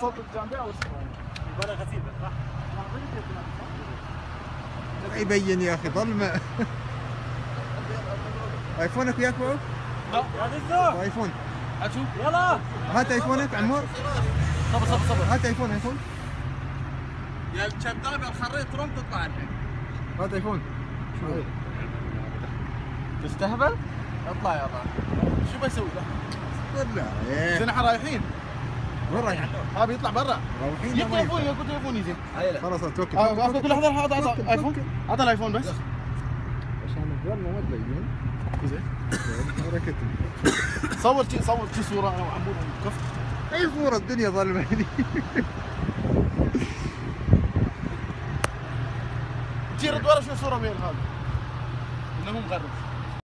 صوت الجانبي او يبغى غسيل صح؟ يبين يا اخي ظلمه. ايفونك وياك بعد؟ لا ايفون. اشوف يلا هات ايفونك عمور. صبر هات ايفون. يا الكذاب الخريط ترم تطلع الحين. هات ايفون. تستهبل؟ اطلع يا الله. شو بسوي له؟ لا زين احنا رايحين. وين رايحين؟ ها بيطلع برا. رايحين جيب تليفوني اقول تليفوني زين. خلاص توكل. اخذ لحظه اعطى ايفون. اعطى الايفون بس. عشان الظلمه ما تبين. زين. حركتي. صور شي صوره انا وعمود كفت. اي صوره الدنيا ظلمه هذي. تجي رد ورا شو صوره مين هذا؟ انه مو مغرب.